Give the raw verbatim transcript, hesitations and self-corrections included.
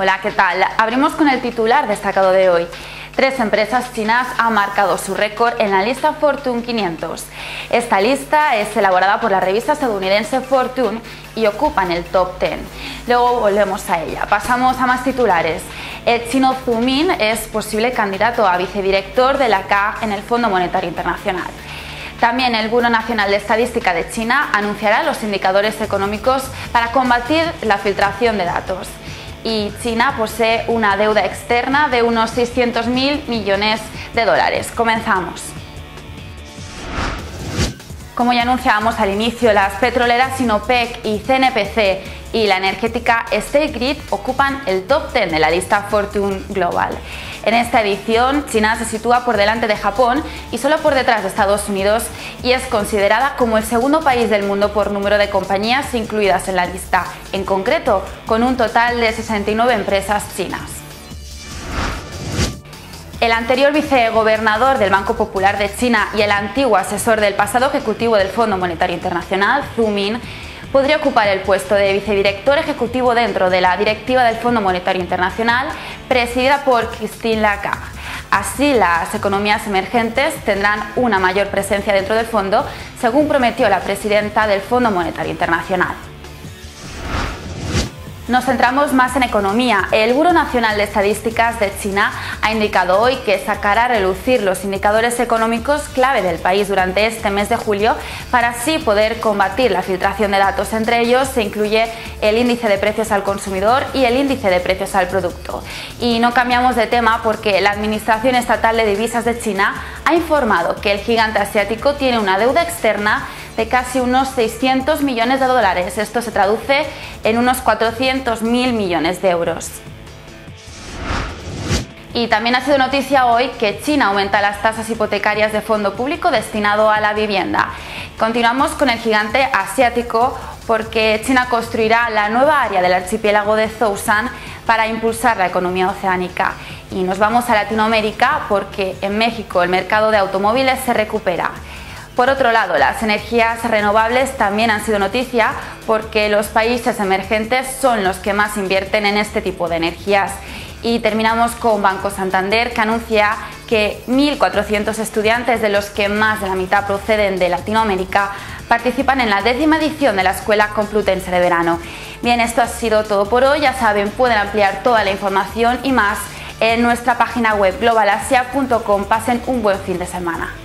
Hola, ¿qué tal? Abrimos con el titular destacado de hoy. Tres empresas chinas han marcado su récord en la lista Fortune quinientos. Esta lista es elaborada por la revista estadounidense Fortune y ocupan el top diez. Luego volvemos a ella. Pasamos a más titulares. El chino Zhu Min es posible candidato a vicedirector de la K en el Fondo Monetario Internacional. También el Buró Nacional de Estadística de China anunciará los indicadores económicos para combatir la filtración de datos. Y China posee una deuda externa de unos seiscientos mil millones de dólares. Comenzamos. Como ya anunciábamos al inicio, las petroleras Sinopec y C N P C y la energética State Grid ocupan el top diez de la lista Fortune Global. En esta edición, China se sitúa por delante de Japón y solo por detrás de Estados Unidos y es considerada como el segundo país del mundo por número de compañías incluidas en la lista, en concreto con un total de sesenta y nueve empresas chinas. El anterior vicegobernador del Banco Popular de China y el antiguo asesor del pasado ejecutivo del Fondo Monetario Internacional, Zhu Min, podría ocupar el puesto de vicedirector ejecutivo dentro de la directiva del Fondo Monetario Internacional, presidida por Christine Lagarde. Así, las economías emergentes tendrán una mayor presencia dentro del fondo, según prometió la presidenta del Fondo Monetario Internacional. Nos centramos más en economía. El Buró Nacional de Estadísticas de China ha indicado hoy que sacará a relucir los indicadores económicos clave del país durante este mes de julio para así poder combatir la filtración de datos. Entre ellos se incluye el índice de precios al consumidor y el índice de precios al producto. Y no cambiamos de tema porque la Administración Estatal de Divisas de China ha informado que el gigante asiático tiene una deuda externa de casi unos seiscientos millones de dólares. Esto se traduce en unos cuatrocientos mil millones de euros. Y también ha sido noticia hoy que China aumenta las tasas hipotecarias de fondo público destinado a la vivienda. Continuamos con el gigante asiático porque China construirá la nueva área del archipiélago de Zhoushan para impulsar la economía oceánica. Y nos vamos a Latinoamérica porque en México el mercado de automóviles se recupera. Por otro lado, las energías renovables también han sido noticia porque los países emergentes son los que más invierten en este tipo de energías. Y terminamos con Banco Santander, que anuncia que mil cuatrocientos estudiantes, de los que más de la mitad proceden de Latinoamérica, participan en la décima edición de la Escuela Complutense de Verano. Bien, esto ha sido todo por hoy. Ya saben, pueden ampliar toda la información y más en nuestra página web global asia punto com. Pasen un buen fin de semana.